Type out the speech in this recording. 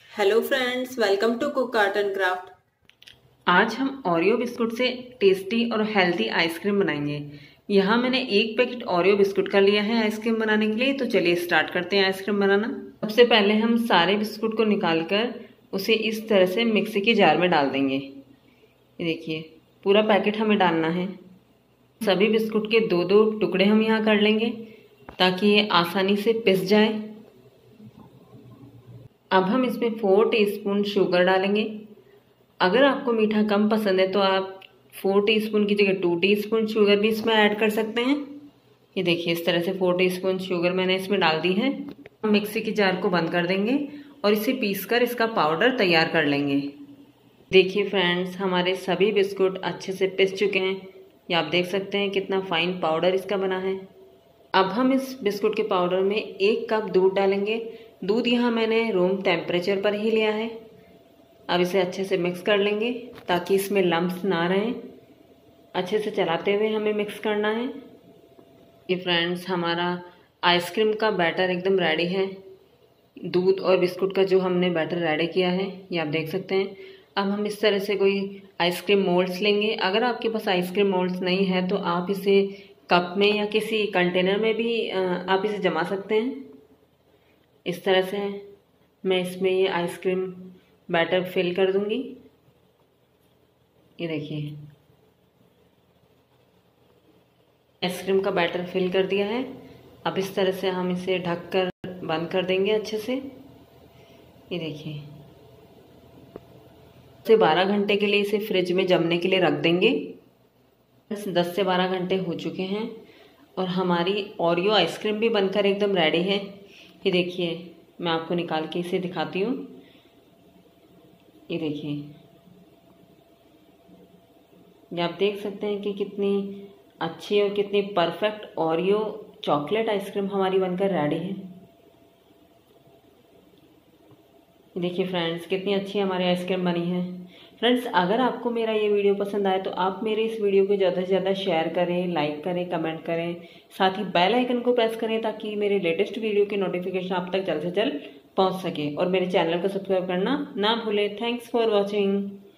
Hello friends, welcome to cook art and craft. आज हम Oreo biscuit से tasty और हेल्दी आइसक्रीम बनाएंगे। यहाँ मैंने एक पैकेट ओरियो बिस्कुट का लिया है आइसक्रीम बनाने के लिए। तो चलिए स्टार्ट करते हैं आइसक्रीम बनाना। सबसे पहले हम सारे बिस्कुट को निकालकर उसे इस तरह से मिक्सी के जार में डाल देंगे। ये देखिए, पूरा पैकेट हमें डालना है। सभी बिस्कुट के दो दो टुकड़े हम यहाँ कर लेंगे ताकि ये आसानी से पिस जाए। अब हम इसमें 4 टीस्पून शुगर डालेंगे। अगर आपको मीठा कम पसंद है तो आप 4 टीस्पून की जगह 2 टीस्पून शुगर भी इसमें ऐड कर सकते हैं। ये देखिए, इस तरह से 4 टीस्पून शुगर मैंने इसमें डाल दी है। हम मिक्सी की जार को बंद कर देंगे और इसे पीसकर इसका पाउडर तैयार कर लेंगे। देखिए फ्रेंड्स, हमारे सभी बिस्कुट अच्छे से पिस चुके हैं। ये आप देख सकते हैं कितना फाइन पाउडर इसका बना है। अब हम इस बिस्कुट के पाउडर में 1 कप दूध डालेंगे। दूध यहाँ मैंने रूम टेम्परेचर पर ही लिया है। अब इसे अच्छे से मिक्स कर लेंगे ताकि इसमें लम्प्स ना रहें। अच्छे से चलाते हुए हमें मिक्स करना है। ये फ्रेंड्स, हमारा आइसक्रीम का बैटर एकदम रेडी है। दूध और बिस्कुट का जो हमने बैटर रेडी किया है, ये आप देख सकते हैं। अब हम इस तरह से कोई आइसक्रीम मोल्ड्स लेंगे। अगर आपके पास आइसक्रीम मोल्ड्स नहीं है तो आप इसे कप में या किसी कंटेनर में भी आप इसे जमा सकते हैं। इस तरह से मैं इसमें ये आइसक्रीम बैटर फिल कर दूंगी। ये देखिए, आइसक्रीम का बैटर फिल कर दिया है। अब इस तरह से हम इसे ढककर बंद कर देंगे अच्छे से। ये देखिए, 12 घंटे के लिए इसे फ्रिज में जमने के लिए रख देंगे। 10 से 12 घंटे हो चुके हैं और हमारी ओरियो आइसक्रीम भी बनकर एकदम रेडी है। ये देखिए, मैं आपको निकाल के इसे दिखाती हूँ। ये देखिए, ये आप देख सकते हैं कि कितनी अच्छी और कितनी परफेक्ट ओरियो चॉकलेट आइसक्रीम हमारी बनकर रेडी है। देखिए फ्रेंड्स, कितनी अच्छी हमारी आइसक्रीम बनी है। फ्रेंड्स, अगर आपको मेरा ये वीडियो पसंद आए तो आप मेरे इस वीडियो को ज़्यादा से ज़्यादा शेयर करें, लाइक करें, कमेंट करें। साथ ही बेल आइकन को प्रेस करें ताकि मेरे लेटेस्ट वीडियो की नोटिफिकेशन आप तक जल्द से जल्द पहुंच सके। और मेरे चैनल को सब्सक्राइब करना ना भूलें। Thanks for watching.